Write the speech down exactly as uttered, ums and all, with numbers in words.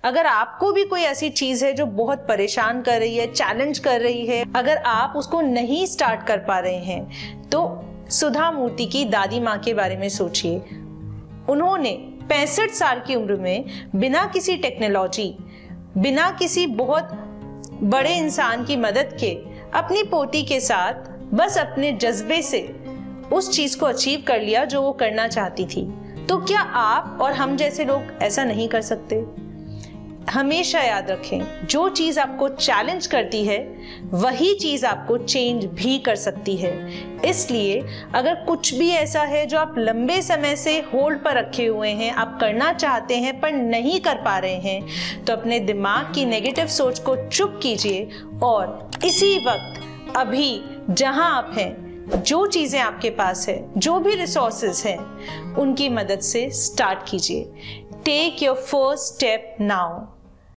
अगर आपको भी कोई ऐसी चीज है जो बहुत परेशान कर रही है, चैलेंज कर रही है, अगर आप उसको नहीं स्टार्ट कर पा रहे हैं, तो सुधा मूर्ति की दादी माँ के बारे में सोचिए। उन्होंने पैंसठ साल की उम्र में बिना किसी टेक्नोलॉजी, बिना किसी बहुत बड़े इंसान की मदद के अपनी पोती के साथ बस अपने जज्बे से उस चीज को अचीव कर लिया जो वो करना चाहती थी। तो क्या आप और हम जैसे लोग ऐसा नहीं कर सकते? हमेशा याद रखें, जो चीज आपको चैलेंज करती है वही चीज आपको चेंज भी कर सकती है। इसलिए अगर कुछ भी ऐसा है जो आप लंबे समय से होल्ड पर रखे हुए हैं, आप करना चाहते हैं पर नहीं कर पा रहे हैं, तो अपने दिमाग की नेगेटिव सोच को चुप कीजिए और इसी वक्त अभी जहां आप हैं, जो चीजें आपके पास है, जो भी रिसोर्सेज हैं, उनकी मदद से स्टार्ट कीजिए। Take your first step now.